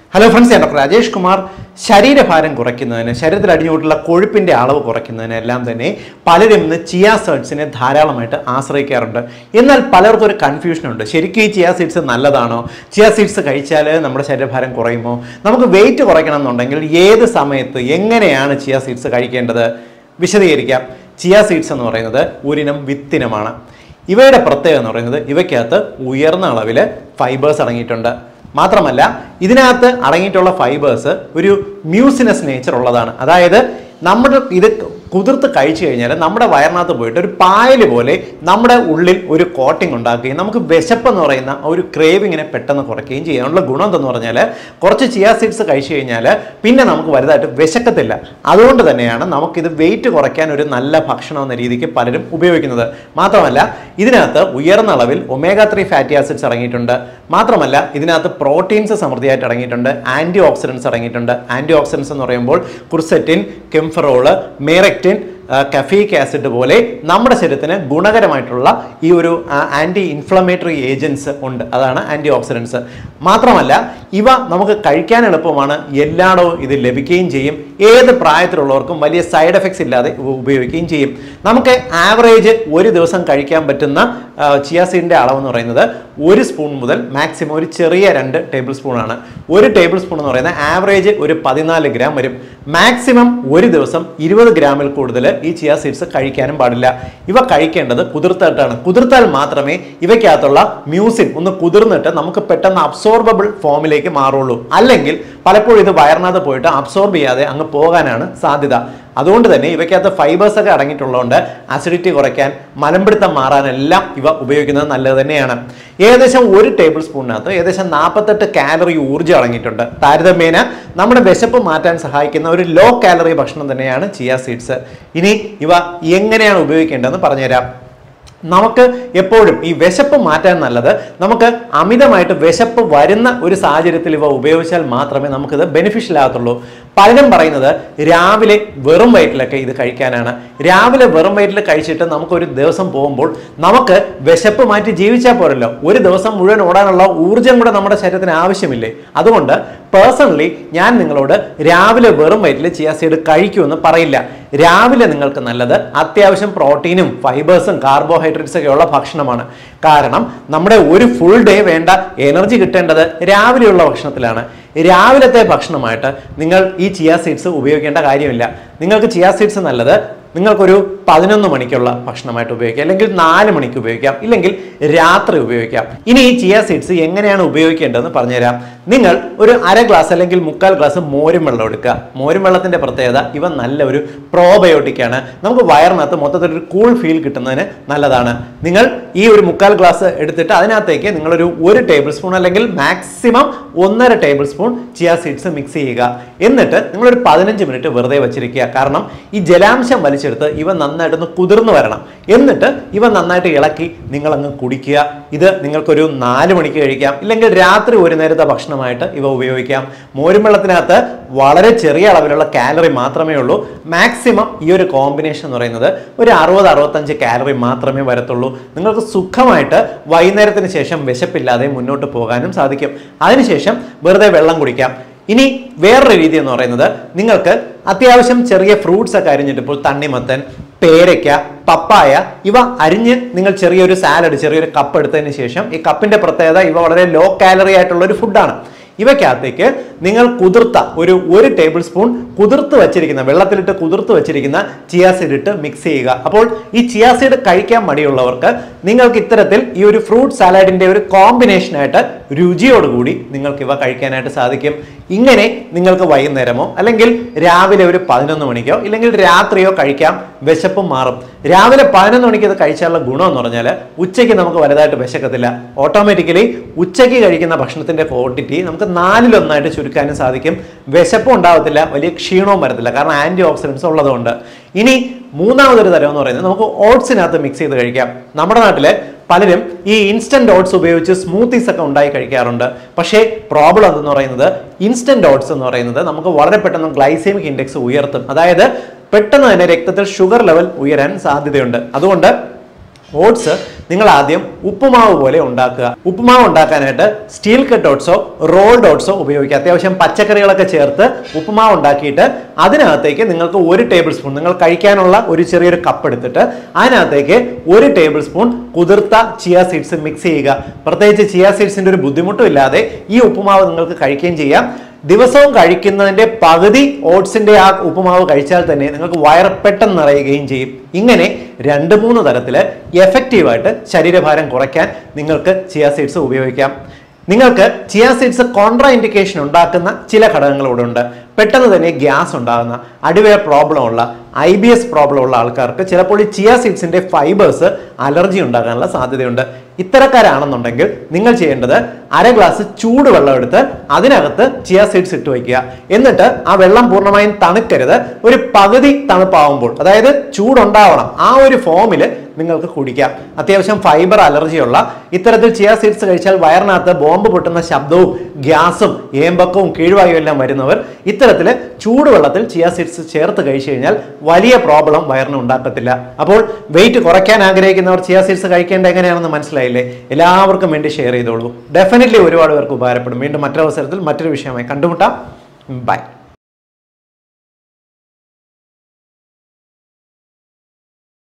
Hello friends, ഞാൻ doctor Rajesh Kumar. ശരീരഭാരം കുറയ്ക്കുന്നതിന്, ശരീരത്തിൽ അടിഞ്ഞുകൂട്ടുള്ള കൊഴുപ്പിൻ്റെ അളവ് കുറയ്ക്കുന്നതിന് എല്ലാം തന്നെ പലരും ഇന്ന് ചിയ സീഡ്സിനെ ധാരാളമായിട്ട് ആശ്രയിക്കാറുണ്ട്. എന്നാൽ പലർക്കും ഒരു കൺഫ്യൂഷനുണ്ട്. ശരിക്കും ഈ ചിയ സീഡ്സ് നല്ലതാണോ? ചിയ സീഡ്സ് കഴിച്ചാൽ നമ്മുടെ ശരീരഭാരം കുറയുമോ? നമുക്ക് വെയിറ്റ് കുറയ്ക്കണം എന്നുണ്ടെങ്കിൽ ഏത് സമയത്ത് എങ്ങനെയാണ് ചിയ സീഡ്സ് കഴിക്കേണ്ടത്? വിശദീകരിക്കാം. ചിയ സീഡ്സ് എന്ന് പറയുന്നത് ഒരിനം വിത്തിനമാണ്. ഇവയുടെ പ്രത്യേകത എന്ന് പറയുന്നത് ഇവയ്ക്കകത്ത് ഉയർന്ന അളവിൽ ഫൈബേഴ്സ് അടങ്ങിയിട്ടുണ്ട്. മാത്രമല്ല, ഇതിനകത്ത് അടങ്ങിയിട്ടുള്ള ഫൈബേഴ്സ് ഒരു മ്യൂസിനസ് നേച്ചർ ഉള്ളതാണ്. അതായത് നമ്മുടെ ഇത് കുതിർത്ത് കഴിച്ചു കഴിഞ്ഞാൽ നമ്മുടെ വയറിനകത്ത് പോയിട്ട് ഒരു പായൽ പോലെ നമ്മുടെ ഉള്ളിൽ ഒരു കോട്ടിംഗ് ഉണ്ടാക്കുകയും നമുക്ക് വിശപ്പെന്ന് പറയുന്ന ഒരു ക്രേവിങ്ങിനെ പെട്ടെന്ന് കുറയ്ക്കുകയും ചെയ്യാനുള്ള ഗുണം എന്തെന്ന് പറഞ്ഞാൽ, കുറച്ച് ചിയ സീഡ്സ് കഴിച്ചു കഴിഞ്ഞാൽ പിന്നെ നമുക്ക് വലുതായിട്ട് വിശക്കത്തില്ല. അതുകൊണ്ട് തന്നെയാണ് നമുക്കിത് വെയിറ്റ് കുറയ്ക്കാൻ ഒരു നല്ല ഭക്ഷണം എന്ന രീതിക്ക് പലരും ഉപയോഗിക്കുന്നത്. മാത്രമല്ല, ഇതിനകത്ത് ഉയർന്ന അളവിൽ ഒമേഗ 3 ഫാറ്റി ആസിഡ്സ് അടങ്ങിയിട്ടുണ്ട്. മാത്രമല്ല, ഇതിനകത്ത് പ്രോട്ടീൻസ് സമൃദ്ധിയായിട്ട് അടങ്ങിയിട്ടുണ്ട്. ആൻറ്റി ഓക്സിഡൻസ് അടങ്ങിയിട്ടുണ്ട്. ആൻറ്റി ഓക്സിഡൻസ് എന്ന് പറയുമ്പോൾ quercetin, kaempferol, myricetin, caffeic acid പോലെ നമ്മുടെ ശരീരത്തിന് ഗുണകരമായിട്ടുള്ള ഈ ഒരു ആൻറ്റി ഇൻഫ്ലമേറ്ററി ഏജൻസ് ഉണ്ട്. അതാണ് ആൻറ്റി ഓക്സിഡൻസ്. മാത്രമല്ല, ഇവ നമുക്ക് കഴിക്കാൻ എളുപ്പമാണ്. എല്ലായിടവും ഇത് ലഭിക്കുകയും ചെയ്യും. ഏത് പ്രായത്തിലുള്ളവർക്കും വലിയ സൈഡ് എഫക്ട്സ് ഇല്ലാതെ ഉപയോഗിക്കുകയും ചെയ്യും. നമുക്ക് ആവറേജ് ഒരു ദിവസം കഴിക്കാൻ പറ്റുന്ന ചിയ സീഡിൻ്റെ അളവെന്ന് പറയുന്നത് 1 സ്പൂൺ മുതൽ മാക്സിമം ഒരു ചെറിയ 2 ടേബിൾ സ്പൂണാണ്. 1 ടേബിൾ സ്പൂൺ എന്ന് പറയുന്നത് ആവറേജ് ഒരു 14 ഗ്രാം വരും. മാക്സിമം ഒരു ദിവസം 20 ഗ്രാമിൽ കൂടുതൽ ഈ ചിയ സീഡ്സ് കഴിക്കാനും പാടില്ല. ഇവ കഴിക്കേണ്ടത് കുതിർത്തിട്ടാണ്. കുതിർത്താൽ മാത്രമേ ഇവയ്ക്കകത്തുള്ള മ്യൂസിൻ ഒന്ന് കുതിർന്നിട്ട് നമുക്ക് പെട്ടെന്ന് അബ്സോർബിൾ ഫോമിലേക്ക് മാറുള്ളൂ. അല്ലെങ്കിൽ പലപ്പോഴും ഇത് വയറിനകത്ത് പോയിട്ട് അബ്സോർബ് ചെയ്യാതെ അങ്ങ് പോകാനാണ് സാധ്യത. അതുകൊണ്ട് തന്നെ ഇവയ്ക്കകത്ത് ഫൈബേഴ്സ് ഒക്കെ അടങ്ങിയിട്ടുള്ളതുകൊണ്ട് അസിഡിറ്റി കുറയ്ക്കാൻ, മലമ്പിടുത്തം മാറാനെല്ലാം ഇവ ഉപയോഗിക്കുന്നത് നല്ലത് തന്നെയാണ്. ഏകദേശം 1 ടേബിൾ സ്പൂണിനകത്ത് ഏകദേശം 48 കാലറി ഊർജ്ജം അടങ്ങിയിട്ടുണ്ട്. താരതമ്യേന നമ്മുടെ വിശപ്പ് മാറ്റാൻ സഹായിക്കുന്ന ഒരു ലോ കാലറി ഭക്ഷണം തന്നെയാണ് ചിയ സീഡ്സ്. ഇനി ഇവ എങ്ങനെയാണ് ഉപയോഗിക്കേണ്ടതെന്ന് പറഞ്ഞുതരാം. നമുക്ക് എപ്പോഴും ഈ വിശപ്പ് മാറ്റാൻ നല്ലത്, നമുക്ക് അമിതമായിട്ട് വിശപ്പ് വരുന്ന ഒരു സാഹചര്യത്തിൽ ഇവ ഉപയോഗിച്ചാൽ മാത്രമേ നമുക്കിത് ബെനിഫിഷ്യൽ ആകത്തുള്ളൂ. പലരും പറയുന്നത് രാവിലെ വെറും വയറ്റിലൊക്കെ ഇത് കഴിക്കാനാണ്. രാവിലെ വെറും വയറ്റിൽ കഴിച്ചിട്ട് നമുക്കൊരു ദിവസം പോകുമ്പോൾ നമുക്ക് വിശപ്പ് മാറ്റി ജീവിച്ചാൽ പോരല്ലോ. ഒരു ദിവസം മുഴുവൻ ഓടാനുള്ള ഊർജ്ജം കൂടെ നമ്മുടെ ശരീരത്തിന് ആവശ്യമില്ലേ? അതുകൊണ്ട് പേഴ്സണലി ഞാൻ നിങ്ങളോട് രാവിലെ വെറും വയറ്റിൽ ചിയ സീഡ് കഴിക്കുമെന്ന് പറയില്ല. രാവിലെ നിങ്ങൾക്ക് നല്ലത് അത്യാവശ്യം പ്രോട്ടീനും ഫൈബേഴ്സും കാർബോഹൈഡ്രേറ്റ്സ് ഒക്കെ ഉള്ള ഭക്ഷണമാണ്. കാരണം നമ്മുടെ ഒരു ഫുൾ ഡേ വേണ്ട എനർജി കിട്ടേണ്ടത് രാവിലെയുള്ള ഭക്ഷണത്തിലാണ്. രാവിലത്തെ ഭക്ഷണമായിട്ട് നിങ്ങൾ ഈ ചിയ സീഡ്സ് ഉപയോഗിക്കേണ്ട കാര്യമില്ല. നിങ്ങൾക്ക് ചിയ സീഡ്സ് നല്ലത് നിങ്ങൾക്കൊരു 11 മണിക്കുള്ള ഭക്ഷണമായിട്ട് ഉപയോഗിക്കാം, അല്ലെങ്കിൽ 4 മണിക്ക് ഉപയോഗിക്കാം, ഇല്ലെങ്കിൽ രാത്രി ഉപയോഗിക്കാം. ഇനി ഈ ചിയ സീഡ്സ് എങ്ങനെയാണ് ഉപയോഗിക്കേണ്ടതെന്ന് പറഞ്ഞുതരാം. നിങ്ങൾ ഒരു 1/2 ഗ്ലാസ് അല്ലെങ്കിൽ 3/4 ഗ്ലാസ് മോരും വെള്ളം എടുക്കുക. മോരും വെള്ളത്തിന്റെ പ്രത്യേകത, ഇവ നല്ല ഒരു പ്രോബയോട്ടിക് ആണ്. നമുക്ക് വയറിനകത്ത് മൊത്തത്തിൽ ഒരു കൂൾ ഫീൽ കിട്ടുന്നതിന് നല്ലതാണ്. നിങ്ങൾ ഈ ഒരു 3/4 ഗ്ലാസ് എടുത്തിട്ട് അതിനകത്തേക്ക് നിങ്ങളൊരു 1 ടേബിൾ സ്പൂൺ അല്ലെങ്കിൽ maximum 1.5 tablespoon chia seeds mix ചെയ്യുക. എന്നിട്ട് നിങ്ങളൊരു 15 മിനിറ്റ് വെറുതെ വെച്ചിരിക്കുക. കാരണം ഈ ജലാംശം വലിച്ചെടുത്ത് ഇവ നന്നായിട്ടൊന്ന് കുതിർന്നു വരണം. എന്നിട്ട് ഇവ നന്നായിട്ട് ഇളക്കി നിങ്ങളങ്ങ് കുടിക്കുക. ഇത് നിങ്ങൾക്കൊരു 4 മണിക്ക് കഴിക്കാം, ഇല്ലെങ്കിൽ രാത്രി ഒരു നേരത്തെ ഭക്ഷണമായിട്ട് ഇവ ഉപയോഗിക്കാം. മോരും വെള്ളത്തിനകത്ത് വളരെ ചെറിയ അളവിലുള്ള കാലറി മാത്രമേ ഉള്ളൂ. മാക്സിമം ഈ ഒരു കോമ്പിനേഷൻ എന്ന് പറയുന്നത് ഒരു 60-65 കാലറി മാത്രമേ വരത്തുള്ളൂ. നിങ്ങൾക്ക് സുഖമായിട്ട് വൈകുന്നേരത്തിന് ശേഷം വിശപ്പില്ലാതെ മുന്നോട്ട് പോകാനും സാധിക്കും. അതിനുശേഷം വെറുതെ വെള്ളം കുടിക്കാം. ഇനി വേറൊരു രീതി എന്ന് പറയുന്നത്, നിങ്ങൾക്ക് അത്യാവശ്യം ചെറിയ ഫ്രൂട്ട്സ് ഒക്കെ അരിഞ്ഞിട്ട്, ഇപ്പോൾ തണ്ണിമത്തൻ, പേരയ്ക്ക, പപ്പായ, ഇവ അരിഞ്ഞ് നിങ്ങൾ ചെറിയൊരു സാലഡ്, ചെറിയൊരു കപ്പ് എടുത്തതിന് ശേഷം, ഈ കപ്പിന്റെ പ്രത്യേകത ഇവ വളരെ ലോ കാലറി ആയിട്ടുള്ള ഒരു ഫുഡാണ്. ഇവയ്ക്കകത്തേക്ക് നിങ്ങൾ കുതിർത്ത ഒരു 1 ടേബിൾ സ്പൂൺ കുതിർത്ത് വെച്ചിരിക്കുന്ന, വെള്ളത്തിലിട്ട് കുതിർത്ത് വെച്ചിരിക്കുന്ന ചിയ സീഡ് ഇട്ട് മിക്സ് ചെയ്യുക. അപ്പോൾ ഈ ചിയ സീഡ് കഴിക്കാൻ മടിയുള്ളവർക്ക് നിങ്ങൾക്ക് ഇത്തരത്തിൽ ഈ ഒരു ഫ്രൂട്ട് സാലഡിന്റെ ഒരു കോമ്പിനേഷനായിട്ട് രുചിയോടുകൂടി നിങ്ങൾക്ക് ഇവ കഴിക്കാനായിട്ട് സാധിക്കും. ഇങ്ങനെ നിങ്ങൾക്ക് വൈകുന്നേരമോ അല്ലെങ്കിൽ രാവിലെ ഒരു 11 മണിക്കോ ഇല്ലെങ്കിൽ രാത്രിയോ കഴിക്കാം. വിശപ്പും മാറും. രാവിലെ 11 മണിക്ക് ഇത് കഴിച്ചാലുള്ള ഗുണം എന്ന് പറഞ്ഞാൽ ഉച്ചയ്ക്ക് നമുക്ക് വലുതായിട്ട് വിശക്കത്തില്ല. ഓട്ടോമാറ്റിക്കലി ഉച്ചയ്ക്ക് കഴിക്കുന്ന ഭക്ഷണത്തിന്റെ ക്വാണ്ടിറ്റി നമുക്ക് 4-1 ചുരുക്കാനും സാധിക്കും. വിശപ്പും ഉണ്ടാവത്തില്ല, വലിയ ക്ഷീണവും വരത്തില്ല, കാരണം ആന്റി ഓക്സിഡൻസ് ഉള്ളതുകൊണ്ട്. ഇനി മൂന്നാമതൊരു തരം എന്ന് പറയുന്നത് നമുക്ക് ഓട്സിനകത്ത് മിക്സ് ചെയ്ത് കഴിക്കാം. നമ്മുടെ നാട്ടിലെ പലരും ഈ ഇൻസ്റ്റന്റ് ഓട്സ് ഉപയോഗിച്ച് സ്മൂത്തീസ് ഒക്കെ ഉണ്ടായി കഴിക്കാറുണ്ട്. പക്ഷേ പ്രോബ്ലം എന്തെന്ന് പറയുന്നത്, ഇൻസ്റ്റന്റ് ഓട്സ് എന്ന് പറയുന്നത് നമുക്ക് വളരെ പെട്ടെന്ന് ഗ്ലൈസെമിക് ഇൻഡെക്സ് ഉയർത്തും. അതായത് പെട്ടെന്ന് തന്നെ രക്തത്തിൽ ഷുഗർ ലെവൽ ഉയരാൻ സാധ്യതയുണ്ട്. അതുകൊണ്ട് ഓട്സ് നിങ്ങൾ ആദ്യം ഉപ്പുമാവ് പോലെ ഉണ്ടാക്കുക. ഉപ്പുമാവ് ഉണ്ടാക്കാനായിട്ട് സ്റ്റീൽ കട്ട് ഓട്സോ റോൾഡ് ഓട്സോ ഉപയോഗിക്കുക. അത്യാവശ്യം പച്ചക്കറികളൊക്കെ ചേർത്ത് ഉപ്പുമാവ് ഉണ്ടാക്കിയിട്ട് അതിനകത്തേക്ക് നിങ്ങൾക്ക് 1 ടേബിൾ സ്പൂൺ, നിങ്ങൾ കഴിക്കാനുള്ള ഒരു ചെറിയൊരു കപ്പ് എടുത്തിട്ട് അതിനകത്തേക്ക് 1 ടേബിൾ സ്പൂൺ കുതിർത്ത ചിയ സീഡ്സ് മിക്സ് ചെയ്യുക. പ്രത്യേകിച്ച് ചിയ സീഡ്സിന്റെ ഒരു ബുദ്ധിമുട്ടും ഇല്ലാതെ ഈ ഉപ്പുമാവ് നിങ്ങൾക്ക് കഴിക്കുകയും ചെയ്യാം. ദിവസവും കഴിക്കുന്നതിന്റെ പകുതി ഓട്സിന്റെ ആ ഉപ്പുമാവ് കഴിച്ചാൽ തന്നെ നിങ്ങൾക്ക് വയർ പെട്ടെന്ന് നിറയുകയും ചെയ്യും. ഇങ്ങനെ 2-3 തരത്തിൽ എഫക്റ്റീവായിട്ട് ശരീരഭാരം കുറയ്ക്കാൻ നിങ്ങൾക്ക് ചിയ സീഡ്സ് ഉപയോഗിക്കാം. നിങ്ങൾക്ക് ചിയ സീഡ്സ് കോൺട്രാ ഇൻഡിക്കേഷൻ ഉണ്ടാക്കുന്ന ചില ഘടകങ്ങൾ ഇവിടെ ഉണ്ട്. പെട്ടെന്ന് തന്നെ ഗ്യാസ് ഉണ്ടാകുന്ന, അടിവയർ പ്രോബ്ലം ഉള്ള, IBS പ്രോബ്ലം ഉള്ള ആൾക്കാർക്ക് ചിലപ്പോൾ ഈ ചിയ സീഡ്സിന്റെ ഫൈബേഴ്സ് അലർജി ഉണ്ടാകാനുള്ള സാധ്യതയുണ്ട്. ഇത്തരക്കാരാണെന്നുണ്ടെങ്കിൽ നിങ്ങൾ ചെയ്യേണ്ടത് 1/2 ഗ്ലാസ് ചൂടുവെള്ളം എടുത്ത് അതിനകത്ത് ചിയ സീഡ്സ് ഇട്ട് വയ്ക്കുക. എന്നിട്ട് ആ വെള്ളം പൂർണ്ണമായും തണുക്കരുത്, ഒരു പകുതി തണുപ്പാവുമ്പോൾ, അതായത് ചൂടുണ്ടാവണം ആ ഒരു ഫോമിൽ നിങ്ങൾക്ക് കുടിക്കാം. അത്യാവശ്യം ഫൈബർ അലർജിയുള്ള ഇത്തരത്തിൽ ചിയ സീഡ്സ് കഴിച്ചാൽ വയറിനകത്ത് ബോംബ് പൊട്ടുന്ന ശബ്ദവും ഗ്യാസും ഏമ്പക്കവും കീഴ്വായും എല്ലാം വരുന്നവർ ഇത്തരത്തിൽ ചൂടുവെള്ളത്തിൽ ചിയ സീഡ്സ് ചേർത്ത് കഴിച്ചു കഴിഞ്ഞാൽ വലിയ പ്രോബ്ലം വയറിന് ഉണ്ടാക്കത്തില്ല. അപ്പോൾ വെയിറ്റ് കുറയ്ക്കാൻ ആഗ്രഹിക്കുന്നവർ ചിയ സീഡ്സ് കഴിക്കേണ്ട എങ്ങനെയാണെന്ന് മനസ്സിലായില്ലേ? എല്ലാവർക്കും വേണ്ടി ഷെയർ ചെയ്തോളൂ. ഡെഫിനറ്റ്ലി ഒരുപാട് പേർക്ക് ഉപകാരപ്പെടും. വീണ്ടും മറ്റൊരു അവസരത്തിൽ മറ്റൊരു വിഷയമായി കണ്ടുമുട്ടാം. ബൈ.